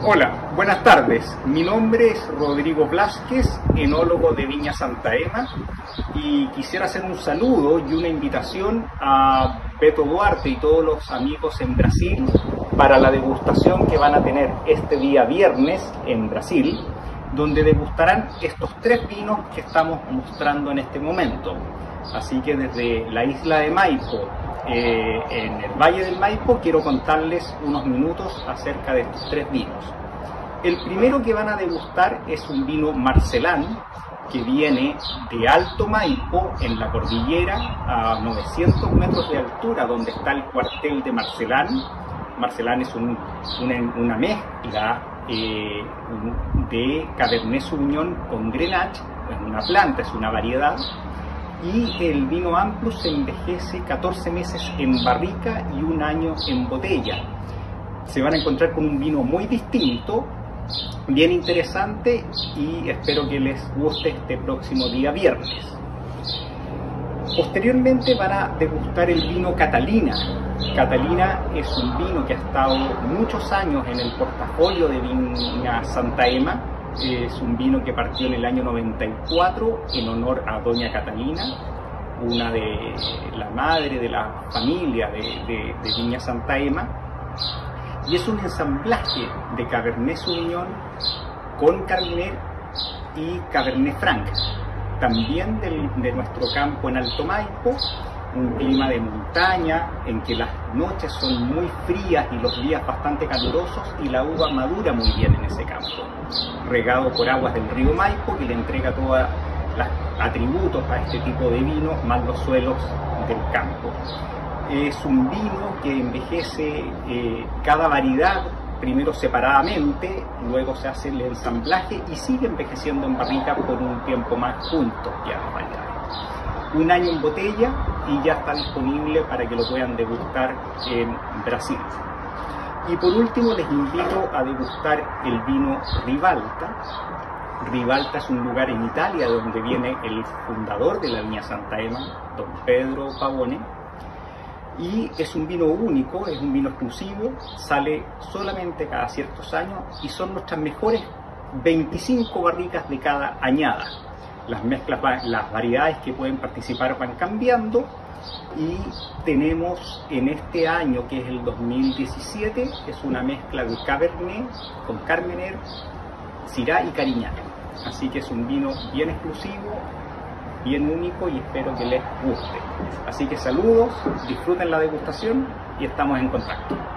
Hola, buenas tardes. Mi nombre es Rodrigo Blázquez, enólogo de Viña Santa Ema, y quisiera hacer un saludo y una invitación a Beto Duarte y todos los amigos en Brasil para la degustación que van a tener este día viernes en Brasil, donde degustarán estos tres vinos que estamos mostrando en este momento. Así que desde la isla de Maipo, en el Valle del Maipo, quiero contarles unos minutos acerca de estos tres vinos. El primero que van a degustar es un vino Marcelán, que viene de Alto Maipo, en la cordillera, a 900 metros de altura, donde está el cuartel de Marcelán. Marcelán es una mezcla de Cabernet Sauvignon con Grenache, es una planta, es una variedad. Y el vino Amplus se envejece 14 meses en barrica y un año en botella. Se van a encontrar con un vino muy distinto, bien interesante, y espero que les guste este próximo día viernes. Posteriormente van a degustar el vino Catalina. Catalina es un vino que ha estado muchos años en el portafolio de Viña Santa Ema. Es un vino que partió en el año 94 en honor a Doña Catalina, una de la madre de la familia de Viña Santa Ema, y es un ensamblaje de Cabernet Sauvignon con Carmener y Cabernet Franc, también de nuestro campo en Alto Maipo, un clima de montaña en que las noches son muy frías y los días bastante calurosos, y la uva madura muy bien en ese campo, regado por aguas del río Maipo, que le entrega todos los atributos a este tipo de vino, más los suelos del campo. Es un vino que envejece cada variedad primero separadamente, luego se hace el ensamblaje y sigue envejeciendo en barrica por un tiempo más juntos ya las variedades. Un año en botella y ya está disponible para que lo puedan degustar en Brasil. Y por último les invito a degustar el vino Rivalta. Rivalta es un lugar en Italia donde viene el fundador de la Viña Santa Ema, don Pedro Pavone, y es un vino único, es un vino exclusivo, sale solamente cada ciertos años y son nuestras mejores 25 barricas de cada añada. Las mezclas, las variedades que pueden participar van cambiando, y tenemos en este año, que es el 2017, es una mezcla de Cabernet con Carmener, Syrah y Carignan. Así que es un vino bien exclusivo, bien único, y espero que les guste. Así que saludos, disfruten la degustación y estamos en contacto.